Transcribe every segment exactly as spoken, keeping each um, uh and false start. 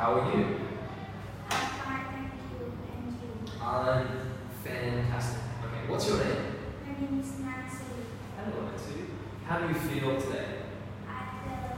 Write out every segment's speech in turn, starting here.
How are you? I'm fine, thank you. And you? I'm fantastic. Okay, what's your name? My name is Nancy. Hello, Nancy. How do you feel today? I feel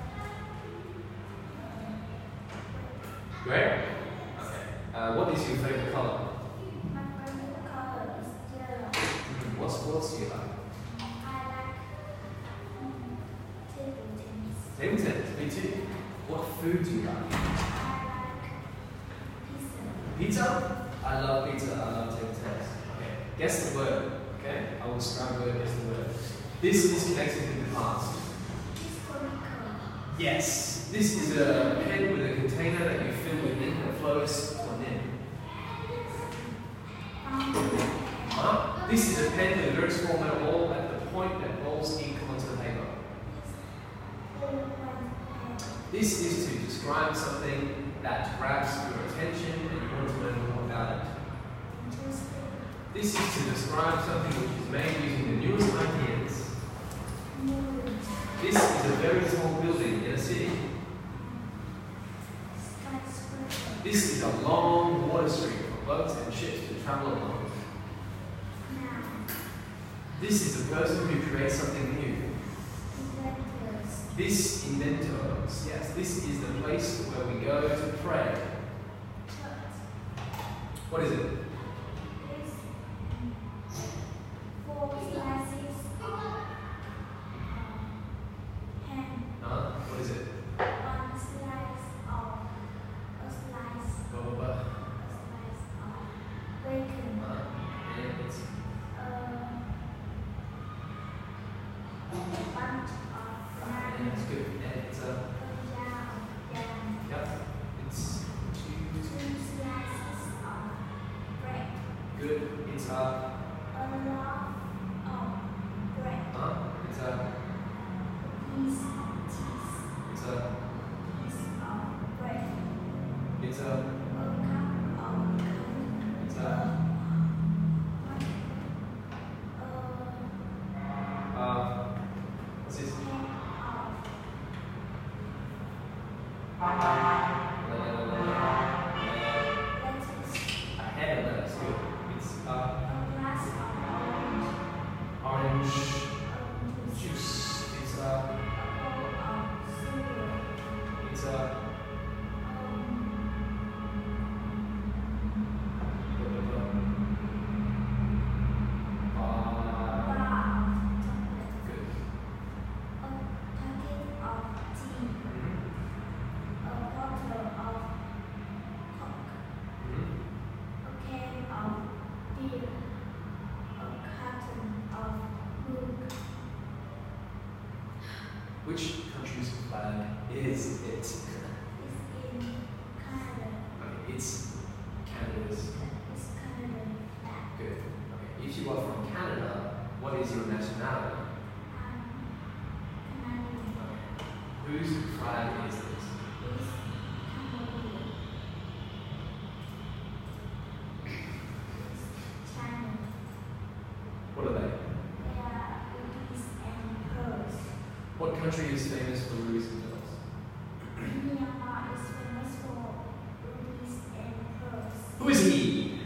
Great. Okay. Uh, what is your favorite color? my favorite color is yellow. Mm, what sports do you like? I like um, table tennis. Table tennis. Me too. What food do you like? I like pizza. Pizza? I love pizza. I love table tennis. Okay. Guess the word. Okay. I will describe the word. Guess the word. This is connected with the past. Historical. Yes. This is a pen with a container that you fill with ink that flows on in. Fountain. Huh? This is a pen with a very small metal ball at the point that rolls ink onto the paper. This is to describe something that grabs your attention and you want to learn more about it. This is to describe something which is made using the newest ideas. This is a very tall building in a city. This is a long water street for boats and ships to travel along. This is a person who creates something new. This inventors, yes, this is the place where we go to pray. What is it? Huh? What is it? Blah, blah, blah. Huh? And it's and it's good. And it's a yep. It's two good. It's a huh? It's a it's a it's a it's a uh what's this? La, la, la, la, la. A head of lettuce, good. It's uh orange juice. It's a it's a blah, blah, blah. Uh, good. Mhm. Which country's flag is it? Okay, it's Canada's. Good. Okay. If you are from Canada, what is your nationality? Okay. Whose flag is this? What are they? What country is famous for rubies and pearls? Who is he?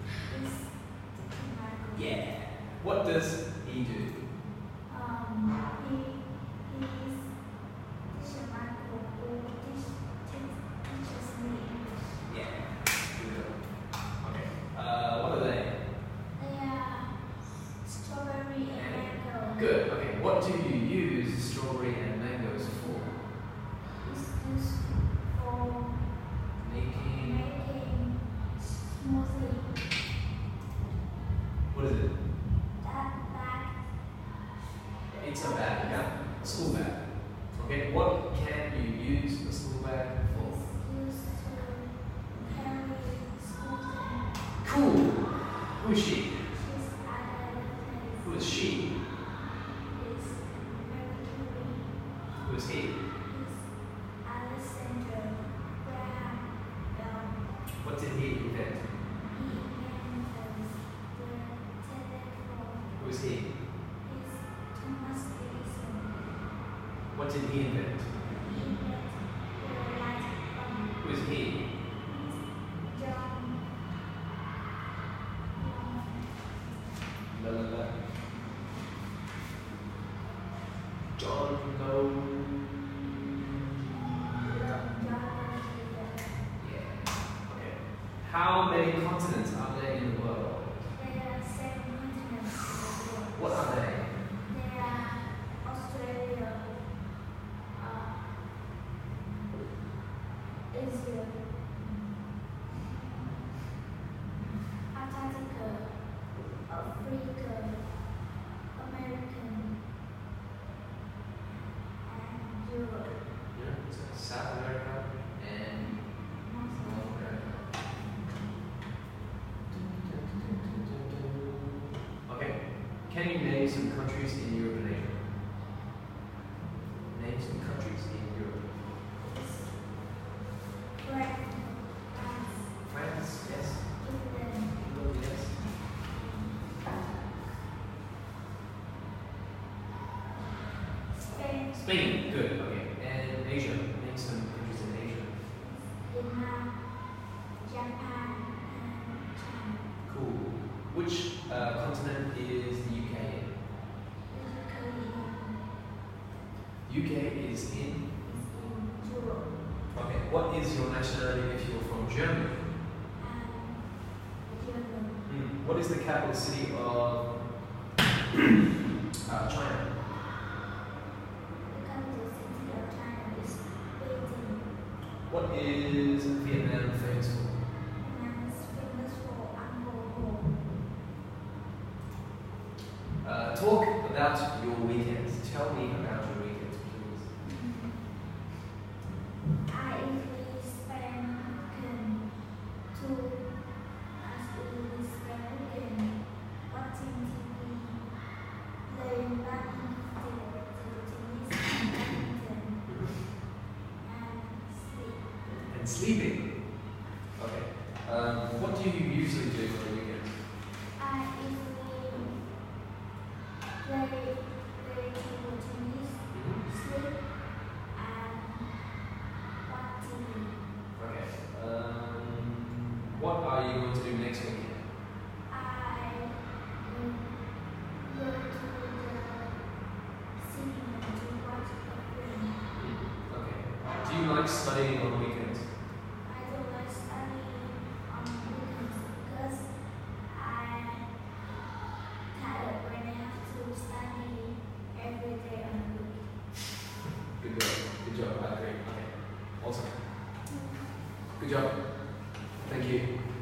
Yeah. What does he do? Yeah. Good. Okay. Uh, what are they? Good. Okay. What do you use strawberry and mangoes for? Making. What is it? It's a bag. Yeah. A school bag. Okay. What can you use a school bag for? Cool. Who is she? Who is she? Who is he? What did he invent? Who is he? What did he invent? Who is he? How many continents are there in the world? There are seven continents in the world. What are they? There are Australia, uh, Asia, Antarctica, Africa, American, and Europe. Yeah, so South America and North America. Okay, can you name some countries in Europe and Asia? Name some countries in Europe. France, France, France, yes. England, England, yes. Spain, Spain, good, okay. And Asia, name some countries in Asia. Vietnam, Japan, and China. Cool. Which uh, continent is the U K in? The U K U K is in. is in Europe, Okay, what is your nationality if you're from Germany? and Germany. Hmm. What is the capital city of uh, China? The capital city of China is Beijing. What is Vietnam famous for? Vietnam is famous for Angkor Wat. Uh, talk about your weekends. Tell me about your weekends, please. I usually spend weekend to I usually spend weekend watching T V, playing badminton, tennis, badminton, and sleep. And sleeping. Okay. Um, what do you usually do for the weekends? I usually play play table tennis, sleep, and watch T V. Okay. Um, what are you going to do next weekend? I will go to the cinema to watch a film. Okay. Do you like studying on weekends? I don't like studying on weekends because I'm tired when I have to study every day on a week. Good job. Good job. I agree. Okay. Awesome. Good job. Thank you.